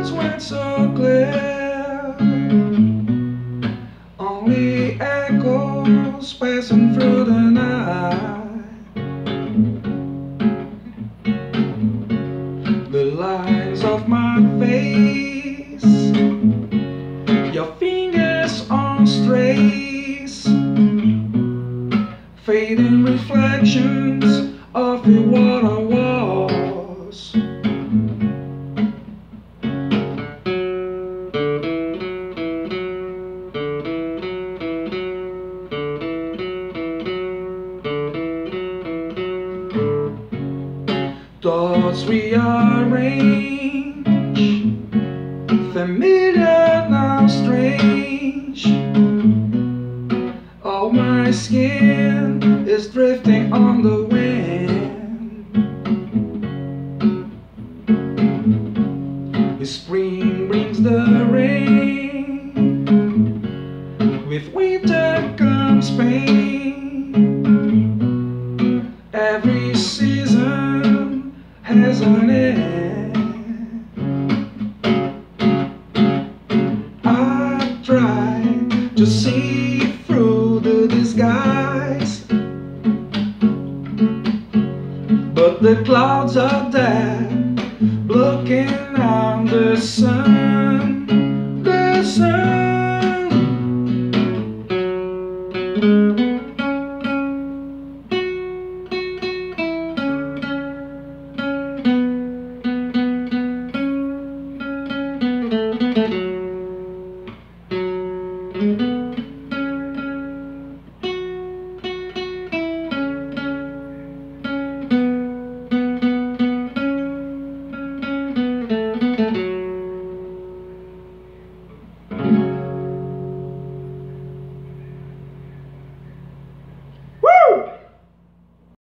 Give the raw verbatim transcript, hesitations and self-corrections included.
once went so clear, only echoes passing through the night. The lines of my face, your fingers on strays, fading reflections of the water walls. Thoughts rearrange, familiar now strange. All my skin is drifting on the wind. The spring brings the rain, with winter comes pain. Every season has an end. I try to see through the disguise, but the clouds are there, blocking out the sun, the sun.